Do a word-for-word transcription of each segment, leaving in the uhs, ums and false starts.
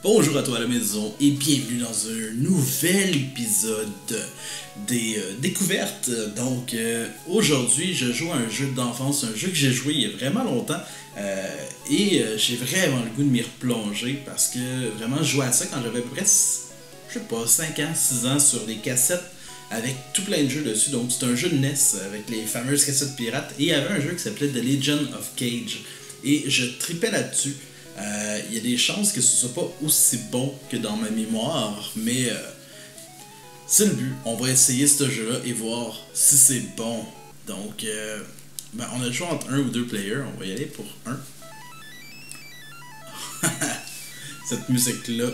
Bonjour à toi à la maison et bienvenue dans un nouvel épisode des euh, découvertes. Donc euh, aujourd'hui je joue à un jeu d'enfance, un jeu que j'ai joué il y a vraiment longtemps euh, et euh, j'ai vraiment le goût de m'y replonger parce que vraiment je jouais à ça quand j'avais à peu près, je sais pas, cinq ans, six ans sur des cassettes avec tout plein de jeux dessus. Donc c'est un jeu de N E S avec les fameuses cassettes pirates et il y avait un jeu qui s'appelait The Legend of Cage et je tripais là-dessus. Il euh, y a des chances que ce soit pas aussi bon que dans ma mémoire, mais euh, c'est le but. On va essayer ce jeu-là et voir si c'est bon. Donc, euh, ben, on a le choix entre un ou deux players. On va y aller pour un. Cette musique-là.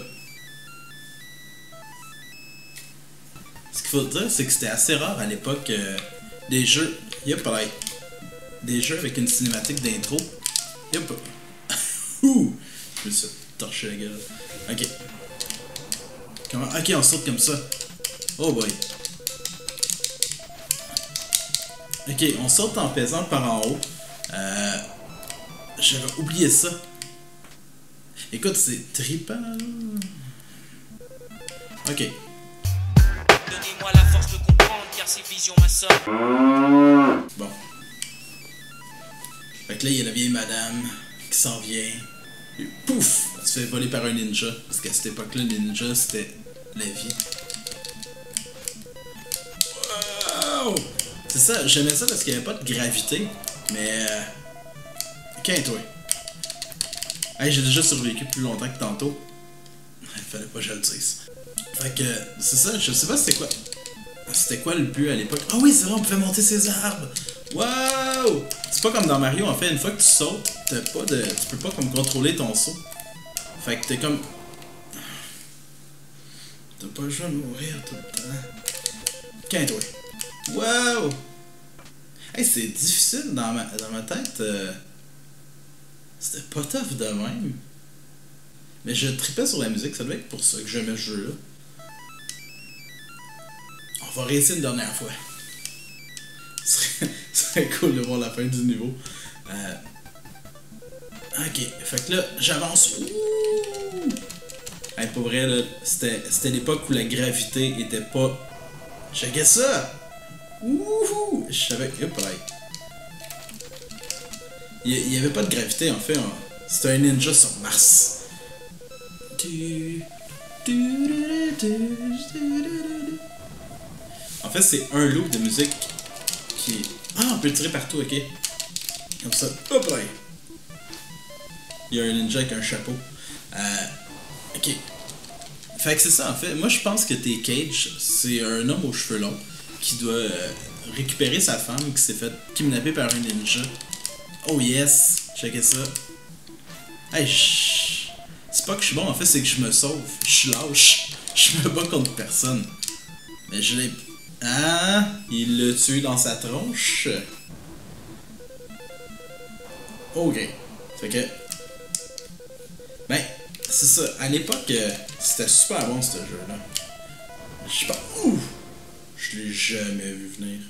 Ce qu'il faut dire, c'est que c'était assez rare à l'époque euh, des jeux. Yep, like, des jeux avec une cinématique d'intro. Yep. Ouh! Je me suis torché la gueule. Ok. Comment? Ok, on saute comme ça. Oh boy. Ok, on saute en pesant par en haut. Euh, J'avais oublié ça. Écoute, c'est trippant. Ok. Donnez-moi la force de comprendre car ces visions m'assomment. Bon. Fait que là, il y a la vieille madame qui s'en vient. Et pouf! Elle se fait voler par un ninja. Parce qu'à cette époque-là, le ninja, c'était la vie. Wow! C'est ça, j'aimais ça parce qu'il n'y avait pas de gravité. Mais... Euh... Quinte-toi. Hey, j'ai déjà survécu plus longtemps que tantôt. Il fallait pas que je le dise. Fait que, c'est ça, je sais pas c'était quoi. C'était quoi le but à l'époque? Ah oui, c'est vrai, on pouvait monter ces arbres! Wow! C'est pas comme dans Mario, en fait, une fois que tu sautes, t'as pas de. Tu peux pas comme contrôler ton saut. Fait que t'es comme. T'as pas le choix de mourir tout le temps. Quinte-toi. Wow! Hey, c'est difficile dans ma, dans ma tête. Euh... C'était pas tough de même. Mais je tripais sur la musique, ça doit être pour ça que j'aimais ce jeu-là. On va réussir une dernière fois. Ce serait, ce serait cool de voir la fin du niveau. Euh... Ok, fait que là, j'avance. Ouh! Hey, pour vrai, là, c'était l'époque où la gravité était pas... Checkez ça! Ouh! Je savais que... Hop, il n'y avait pas de gravité, en fait. Hein. C'était un ninja sur Mars. En fait, c'est un loop de musique qui... Ah, on peut le tirer partout, ok. Comme ça. Hop là. Il y a un ninja avec un chapeau. Euh... Ok. Fait que c'est ça, en fait. Moi, je pense que t'es Cage, c'est un homme aux cheveux longs qui doit euh, récupérer sa femme qui s'est fait kidnapper par un ninja. Oh yes! Checkez ça. Hey, chut. C'est pas que je suis bon, en fait, c'est que je me sauve. Je suis lâche. Je me bats contre personne. Mais je l'ai... Ah! Il l'a tué dans sa tronche. Ok. Fait que... Ben, c'est ça. À l'époque, euh, c'était super bon, ce jeu-là. Je sais pas... Ouh! Je l'ai jamais vu venir.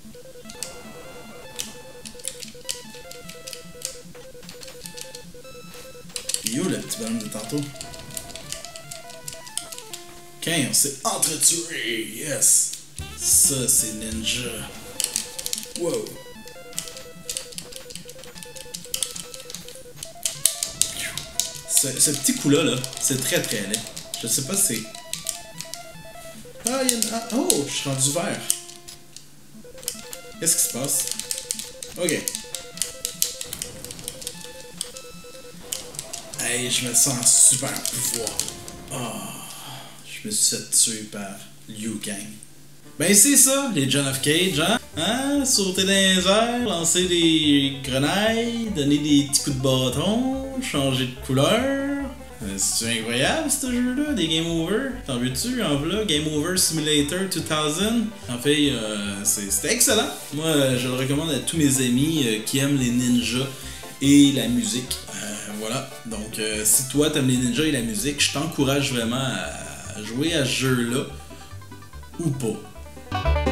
Yo, le petit bonhomme de tantôt. Ok, on s'est entretué. Yes! Ça, c'est ninja. Wow! Ce, ce petit coup-là, là, c'est très très laid. Je sais pas si c'est... Ah, il y a une... Ah, oh, je suis rendu vert. Qu'est-ce qui se passe? Ok. Hey, je me sens super pouvoir. Oh, je me suis fait tuer par Liu Kang. Ben c'est ça, les Legend of Cage, hein? Hein? Sauter dans les airs, lancer des grenailles, donner des petits coups de bâton, changer de couleur. Euh, C'est incroyable ce jeu-là, des Game Over. T'en veux-tu? En voilà, Game Over Simulator deux mille. En fait, euh, c'était excellent. Moi, je le recommande à tous mes amis euh, qui aiment les ninjas et la musique. Euh, voilà, donc euh, si toi t'aimes les ninjas et la musique, je t'encourage vraiment à jouer à ce jeu-là ou pas.